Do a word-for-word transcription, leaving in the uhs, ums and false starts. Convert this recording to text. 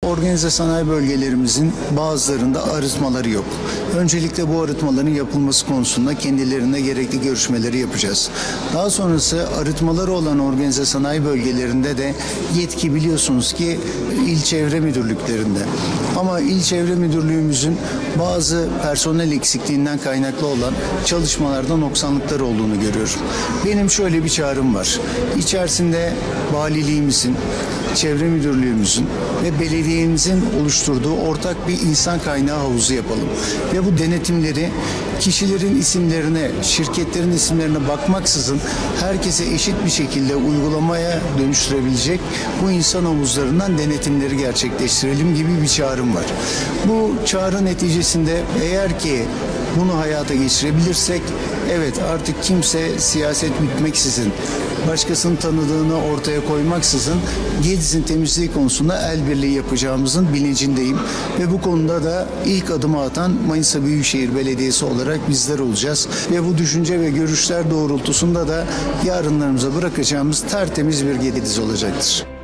Organize sanayi bölgelerimizin bazılarında arıtmaları yok. Öncelikle bu arıtmaların yapılması konusunda kendilerine gerekli görüşmeleri yapacağız. Daha sonrası arıtmaları olan organize sanayi bölgelerinde de yetki biliyorsunuz ki il çevre müdürlüklerinde. Ama il çevre müdürlüğümüzün bazı personel eksikliğinden kaynaklı olan çalışmalarda noksanlıklar olduğunu görüyorum. Benim şöyle bir çağrım var. İçerisinde valiliğimizin, çevre müdürlüğümüzün ve belediyemizin oluşturduğu ortak bir insan kaynağı havuzu yapalım. Ve bu denetimleri kişilerin isimlerine, şirketlerin isimlerine bakmaksızın herkese eşit bir şekilde uygulamaya dönüştürebilecek bu insan havuzlarından denetimleri gerçekleştirelim gibi bir çağrım var. Bu çağrı neticesinde eğer ki bunu hayata geçirebilirsek, evet artık kimse siyaset bitmeksizin, başkasının tanıdığını ortaya koymaksızın Gediz'in temizliği konusunda el birliği yapacağımızın bilincindeyim. Ve bu konuda da ilk adımı atan Manisa Büyükşehir Belediyesi olarak bizler olacağız. Ve bu düşünce ve görüşler doğrultusunda da yarınlarımıza bırakacağımız tertemiz bir Gediz olacaktır.